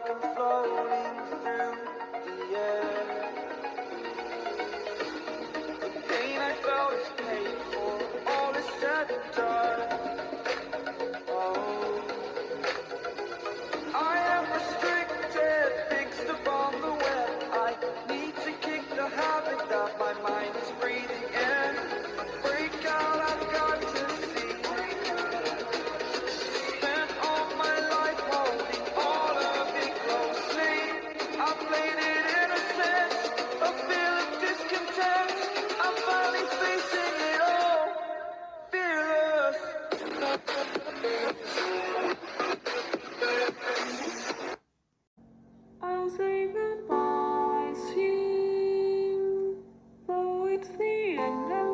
I'm floating through the air. The pain I felt is paid for, all is said and done. Oh, I am restricted, fixed upon the web. I need to kick the habit that my mind is breathing in. Break out, I've got to see. Spent all my life holding all of it closely. I played it innocent, a feel of discontent. I'm finally facing it all, fearless. I'll say goodbye to you, though it's the end of